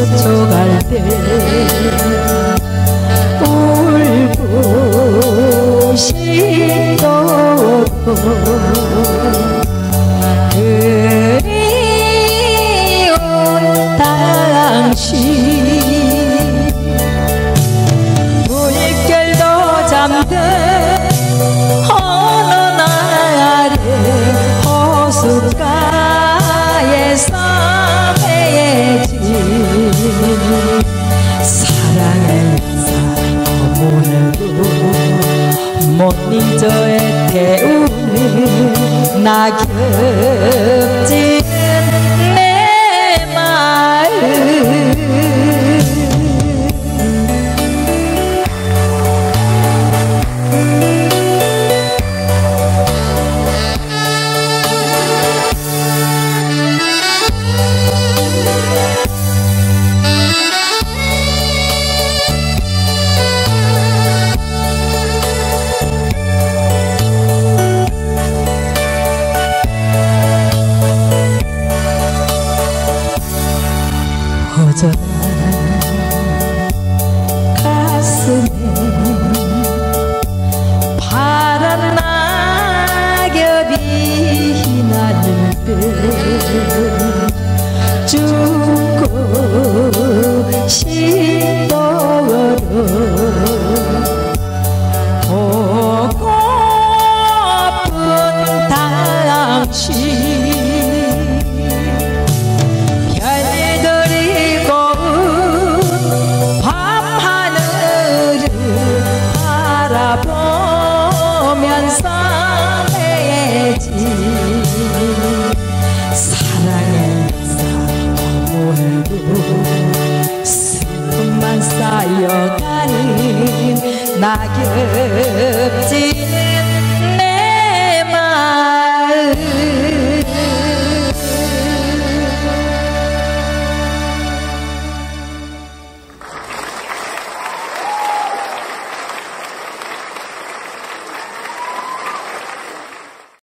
스쳐갈 때 울고 싶도록 그리운 당신 물결도 잠든 어느 날에 호숫가에서 헤어진 사랑의 오늘도 못 잊어의 태우는 낙엽진 내 마음 허전한 가슴에 파란 낙엽이 나는 듯 죽고 싶도록 보고픈 당신 보면서 헤어진 사랑의 오늘도 슬픔만 쌓여가는 낙엽진